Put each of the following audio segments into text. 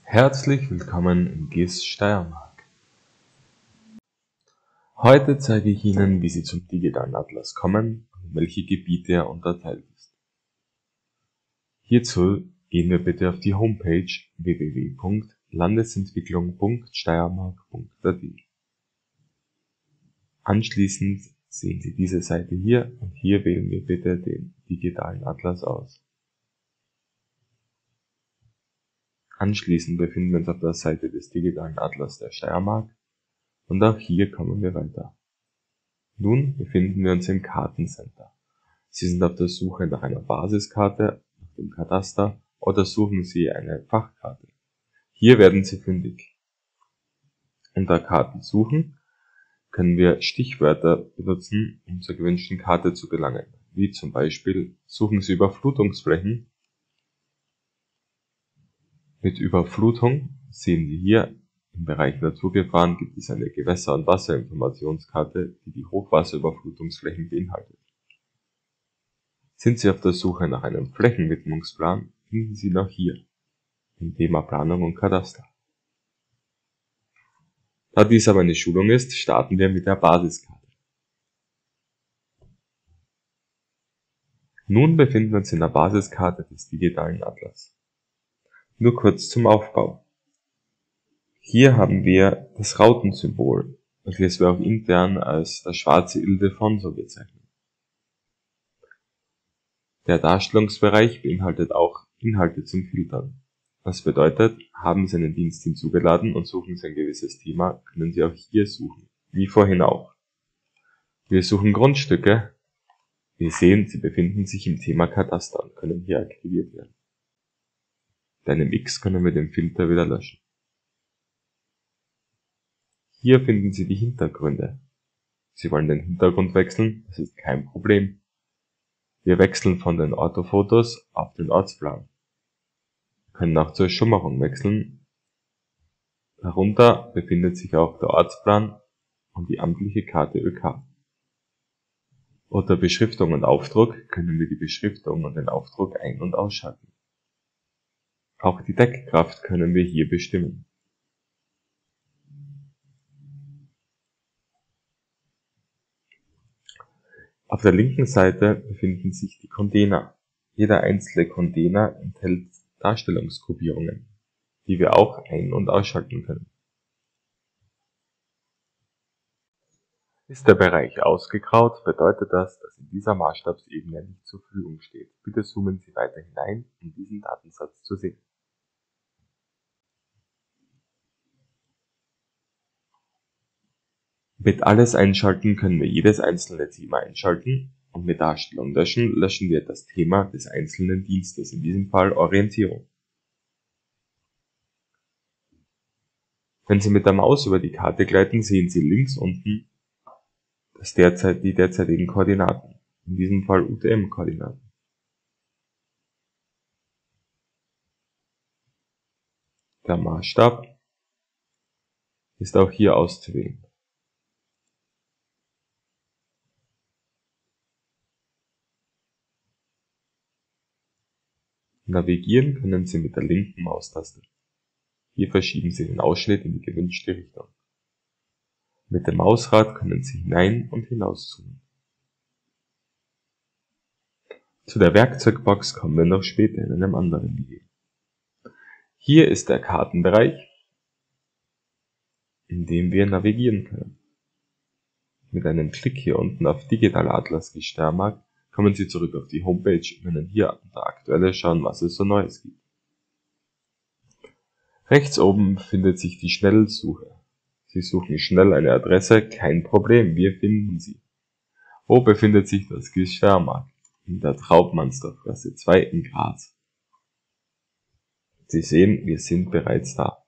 Herzlich willkommen in GIS Steiermark. Heute zeige ich Ihnen, wie Sie zum digitalen Atlas kommen und in welche Gebiete er unterteilt ist. Hierzu gehen wir bitte auf die Homepage www.landesentwicklung.steiermark.at. Anschließend sehen Sie diese Seite hier und hier wählen wir bitte den digitalen Atlas aus. Anschließend befinden wir uns auf der Seite des digitalen Atlas der Steiermark und auch hier kommen wir weiter. Nun befinden wir uns im Kartencenter. Sie sind auf der Suche nach einer Basiskarte, nach dem Kataster oder suchen Sie eine Fachkarte. Hier werden Sie fündig. Unter Karten suchen können wir Stichwörter benutzen, um zur gewünschten Karte zu gelangen, wie zum Beispiel suchen Sie Überflutungsflächen. Mit Überflutung sehen Sie hier im Bereich Naturgefahren gibt es eine Gewässer- und Wasserinformationskarte, die die Hochwasserüberflutungsflächen beinhaltet. Sind Sie auf der Suche nach einem Flächenwidmungsplan, finden Sie ihn auch hier, im Thema Planung und Kataster. Da dies aber eine Schulung ist, starten wir mit der Basiskarte. Nun befinden wir uns in der Basiskarte des digitalen Atlas. Nur kurz zum Aufbau. Hier haben wir das Rautensymbol, welches wir auch intern als das schwarze Ildefonso bezeichnen. Der Darstellungsbereich beinhaltet auch Inhalte zum Filtern. Das bedeutet, haben Sie einen Dienst hinzugeladen und suchen Sie ein gewisses Thema, können Sie auch hier suchen, wie vorhin auch. Wir suchen Grundstücke. Wir sehen, sie befinden sich im Thema Kataster und können hier aktiviert werden. Mit einem X können wir den Filter wieder löschen. Hier finden Sie die Hintergründe. Sie wollen den Hintergrund wechseln, das ist kein Problem. Wir wechseln von den Orthofotos auf den Ortsplan. Wir können auch zur Schummerung wechseln. Darunter befindet sich auch der Ortsplan und die amtliche Karte ÖK. Unter Beschriftung und Aufdruck können wir die Beschriftung und den Aufdruck ein- und ausschalten. Auch die Deckkraft können wir hier bestimmen. Auf der linken Seite befinden sich die Container. Jeder einzelne Container enthält Darstellungsgruppierungen, die wir auch ein- und ausschalten können. Ist der Bereich ausgegraut, bedeutet das, dass in dieser Maßstabsebene nicht zur Verfügung steht. Bitte zoomen Sie weiter hinein, um diesen Datensatz zu sehen. Mit Alles einschalten können wir jedes einzelne Thema einschalten und mit Darstellung löschen löschen wir das Thema des einzelnen Dienstes, in diesem Fall Orientierung. Wenn Sie mit der Maus über die Karte gleiten, sehen Sie links unten die derzeitigen Koordinaten, in diesem Fall UTM-Koordinaten. Der Maßstab ist auch hier auszuwählen. Navigieren können Sie mit der linken Maustaste. Hier verschieben Sie den Ausschnitt in die gewünschte Richtung. Mit dem Mausrad können Sie hinein und hinaus zoomen. Zu der Werkzeugbox kommen wir noch später in einem anderen Video. Hier ist der Kartenbereich, in dem wir navigieren können. Mit einem Klick hier unten auf Digitaler Atlas GIS Steiermark kommen Sie zurück auf die Homepage und können hier unter Aktuelle schauen, was es so Neues gibt. Rechts oben befindet sich die Schnellsuche. Sie suchen schnell eine Adresse, kein Problem, wir finden sie. Wo befindet sich das GIS Steiermark? In der Trautmannsdorfgasse 2 in Graz. Sie sehen, wir sind bereits da.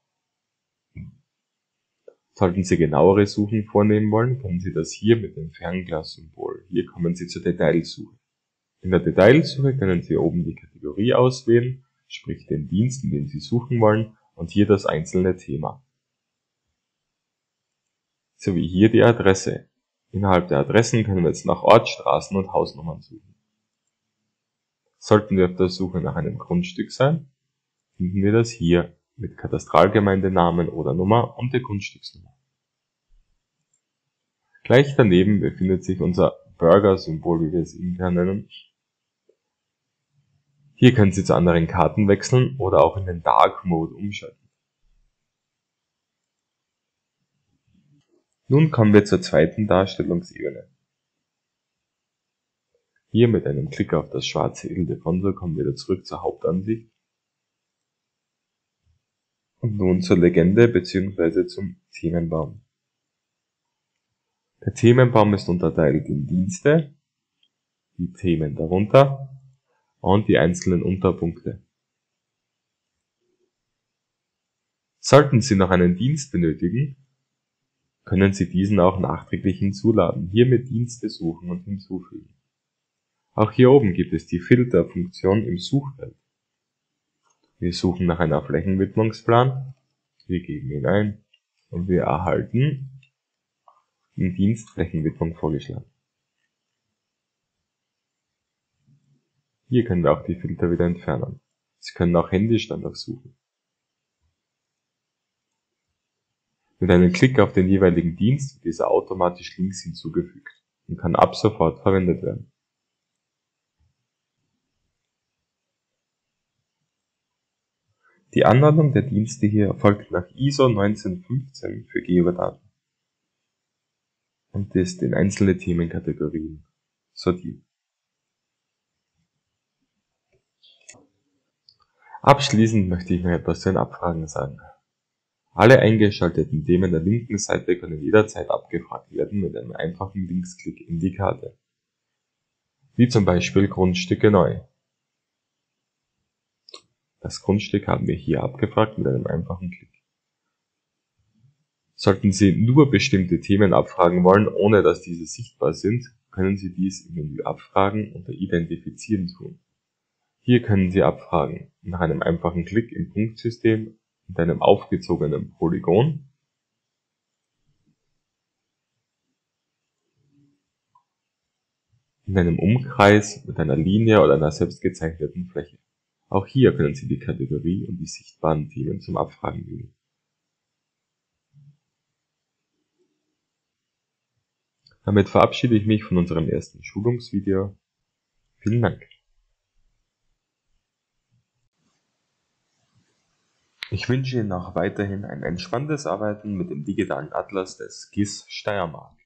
Sollten Sie genauere Suchen vornehmen wollen, können Sie das hier mit dem Fernglas-Symbol. Hier kommen Sie zur Detailsuche. In der Detailsuche können Sie oben die Kategorie auswählen, sprich den Dienst, in den Sie suchen wollen, und hier das einzelne Thema. Sowie hier die Adresse. Innerhalb der Adressen können wir jetzt nach Ort, Straßen und Hausnummern suchen. Sollten wir auf der Suche nach einem Grundstück sein, finden wir das hier mit Katastralgemeindenamen oder Nummer und der Grundstücksnummer. Gleich daneben befindet sich unser Burger-Symbol, wie wir es intern nennen. Hier können Sie zu anderen Karten wechseln oder auch in den Dark Mode umschalten. Nun kommen wir zur zweiten Darstellungsebene. Hier mit einem Klick auf das schwarze Ildefonso kommen wir wieder zurück zur Hauptansicht. Und nun zur Legende bzw. zum Themenbaum. Der Themenbaum ist unterteilt in Dienste, die Themen darunter und die einzelnen Unterpunkte. Sollten Sie noch einen Dienst benötigen, können Sie diesen auch nachträglich hinzuladen, hier mit Dienste suchen und hinzufügen. Auch hier oben gibt es die Filterfunktion im Suchfeld. Wir suchen nach einer Flächenwidmungsplan, wir geben ihn ein und wir erhalten den Dienst Flächenwidmung vorgeschlagen. Hier können wir auch die Filter wieder entfernen. Sie können auch händisch danach suchen. Mit einem Klick auf den jeweiligen Dienst wird dieser automatisch links hinzugefügt und kann ab sofort verwendet werden. Die Anordnung der Dienste hier erfolgt nach ISO 1915 für Geodaten und ist in einzelne Themenkategorien sortiert. Abschließend möchte ich noch etwas zu den Abfragen sagen. Alle eingeschalteten Themen der linken Seite können jederzeit abgefragt werden mit einem einfachen Linksklick in die Karte, wie zum Beispiel Grundstücke neu. Das Grundstück haben wir hier abgefragt mit einem einfachen Klick. Sollten Sie nur bestimmte Themen abfragen wollen, ohne dass diese sichtbar sind, können Sie dies im Menü Abfragen unter Identifizieren tun. Hier können Sie abfragen nach einem einfachen Klick im Punktsystem mit einem aufgezogenen Polygon, in einem Umkreis mit einer Linie oder einer selbst gezeichneten Fläche. Auch hier können Sie die Kategorie und die sichtbaren Themen zum Abfragen wählen. Damit verabschiede ich mich von unserem ersten Schulungsvideo. Vielen Dank. Ich wünsche Ihnen auch weiterhin ein entspanntes Arbeiten mit dem digitalen Atlas des GIS Steiermark.